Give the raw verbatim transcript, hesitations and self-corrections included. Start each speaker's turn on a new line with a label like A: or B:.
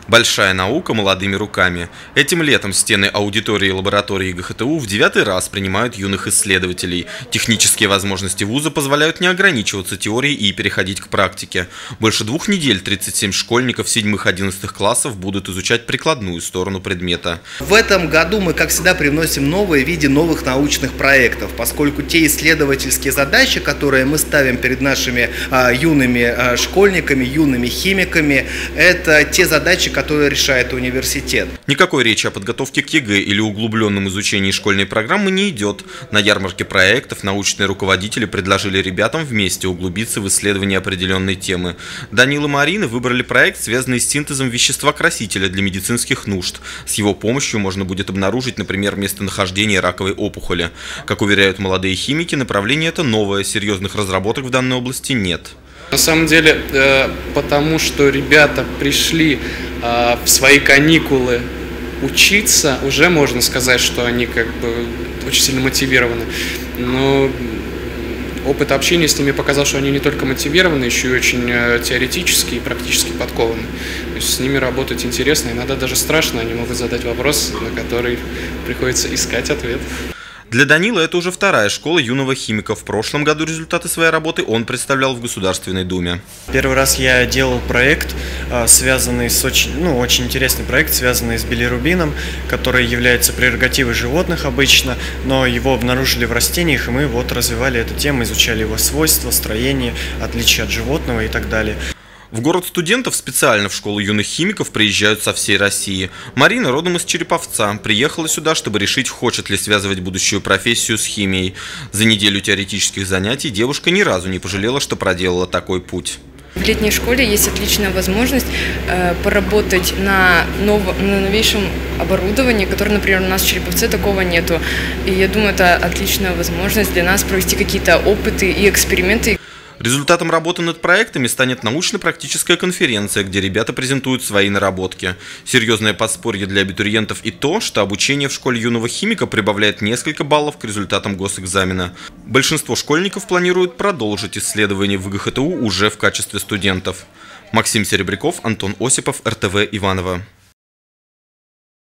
A: Большая наука молодыми руками. Этим летом стены аудитории и лаборатории ГХТУ в девятый раз принимают юных исследователей. Технические возможности вуза позволяют не ограничиваться теорией и переходить к практике. Больше двух недель тридцать семь школьников седьмых-одиннадцатых классов будут изучать прикладную сторону предмета.
B: В этом году мы, как всегда, привносим новые в виде новых научных проектов, поскольку те исследовательские задачи, которые мы ставим перед нашими а, юными а, школьниками, юными химиками, это те задачи, которые решает университет.
A: Никакой речи о подготовке к ЕГЭ или углубленном изучении школьной программы не идет. На ярмарке проектов научные руководители предложили ребятам вместе углубиться в исследование определенной темы. Данил и Марина выбрали проект, связанный с синтезом вещества-красителя для медицинских нужд. С его помощью можно будет обнаружить, например, местонахождение раковой опухоли. Как уверяют молодые химики, направление это новое, серьезных разработок в данной области нет.
C: На самом деле, потому что ребята пришли в свои каникулы учиться, уже можно сказать, что они как бы очень сильно мотивированы. Но опыт общения с ними показал, что они не только мотивированы, еще и очень теоретически и практически подкованы. То есть с ними работать интересно, иногда даже страшно, они могут задать вопрос, на который приходится искать ответ.
A: Для Данила это уже вторая школа юного химика. В прошлом году результаты своей работы он представлял в Государственной Думе.
D: Первый раз я делал проект, связанный с очень, ну, очень интересный проект, связанный с билирубином, который является прерогативой животных обычно, но его обнаружили в растениях, и мы вот развивали эту тему, изучали его свойства, строение, отличия от животного и так далее.
A: В город студентов специально в школу юных химиков приезжают со всей России. Марина родом из Череповца. Приехала сюда, чтобы решить, хочет ли связывать будущую профессию с химией. За неделю теоретических занятий девушка ни разу не пожалела, что проделала такой путь.
E: В летней школе есть отличная возможность э, поработать на, нов... на новейшем оборудовании, которое, например, у нас в Череповце такого нету. И я думаю, это отличная возможность для нас провести какие-то опыты и эксперименты.
A: Результатом работы над проектами станет научно-практическая конференция, где ребята презентуют свои наработки. Серьезное подспорье для абитуриентов и то, что обучение в школе юного химика прибавляет несколько баллов к результатам госэкзамена. Большинство школьников планируют продолжить исследования в ГХТУ уже в качестве студентов. Максим Серебряков, Антон Осипов, эр тэ вэ Иваново.